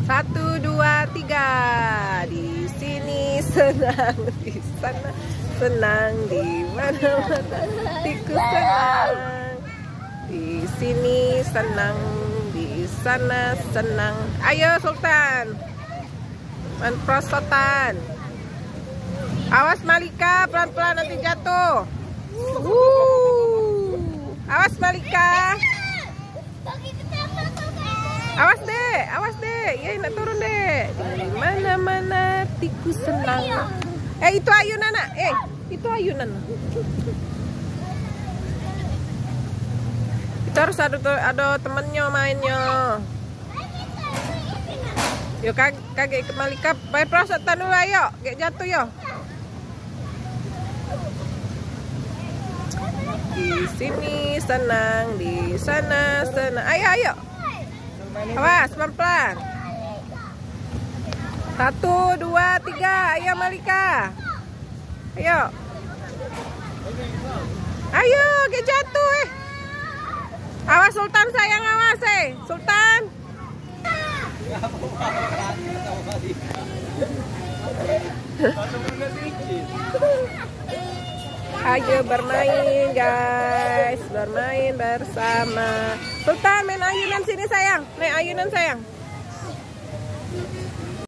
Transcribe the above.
1, 2, 3. Di sini senang, di sana senang, di mana-mana tikus senang. Di sini senang, di sana senang. Ayo Sultan, main prosotan. Awas Malika, pelan-pelan nanti jatuh. Awas Malika. Awas deh, ya nak turun deh. Di mana-mana tikus senang. Itu ayunan nak, itu ayunan. Itu harus ada temennya mainnya. Yuk kakek Malika, baik prosotan dulu ayo, gak jatuh yo. Di sini senang, di sana senang. Ayo. Awas, pelan-pelan. 1, 2, 3. Ayo Malika. Ayo, gak jatuh Awas Sultan sayang, awas Sultan. Ayo bermain guys, bermain bersama. Sultan main ayunan sini sayang, naik ayunan sayang.